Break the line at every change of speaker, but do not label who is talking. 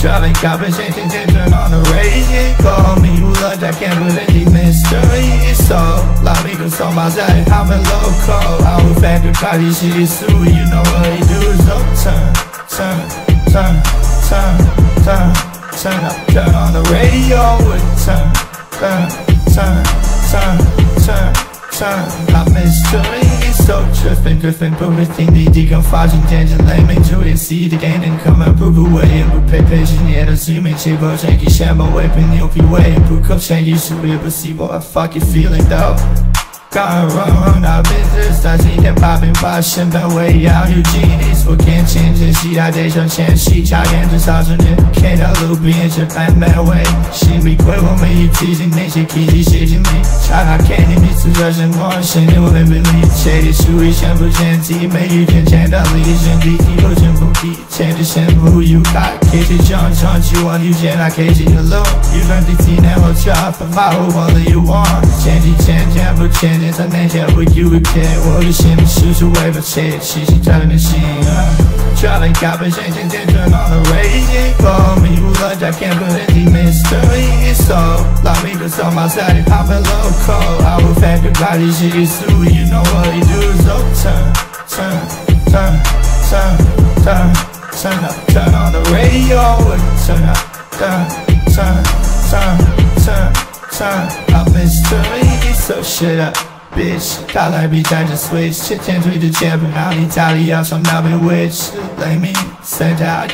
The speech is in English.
Driving conversation, turn on the radio. Call me who loves, I can't believe the mystery. So, la amigo so más allá, I'm a loco. I will factor party, shit is through. You know what he do is up. Turn up, turn on the radio. Turn up mystery. So driven, everything they dig on fudging tangent lame into it. See the gain and come and prove away. And we pay patient yet assuming cheap or shaky shamba weapon. You'll be way and book up change you should be able to see what I fuck you feeling though. Gonna run out business, I see them popping passion, but way out Eugenics. We can't change this shit, I did some chance, she giant to thousand in. Can't a little be in Japan that way. She be quick with me, you teasing me, she keep shitting me. I can't even to rushing more, she knew it, believe. Shady, shui, shampoo, chanty, maybe you can change that lesion. The ego, shampoo, change the shampoo, you got Casey, John, you want you, Jen, I can't see alone. You learn the teen, never try for my whole all you want. Change, shampoo, change. I ain't here with you again. Well, you see me shoot away, but say it, she telling me she Driving conversation, turn on the radio. Call me who loves, I can't believe the mystery. So, la amigo so más allá, I'm a loco. I will factor body, shit is through. You know what he do is up. Turn up, turn on the radio. Turn up mystery. So shut up, bitch. Thought I'd be time to switch. Shit, change with the champion. I'll Italia, so I'm not bewitched. Let me send out.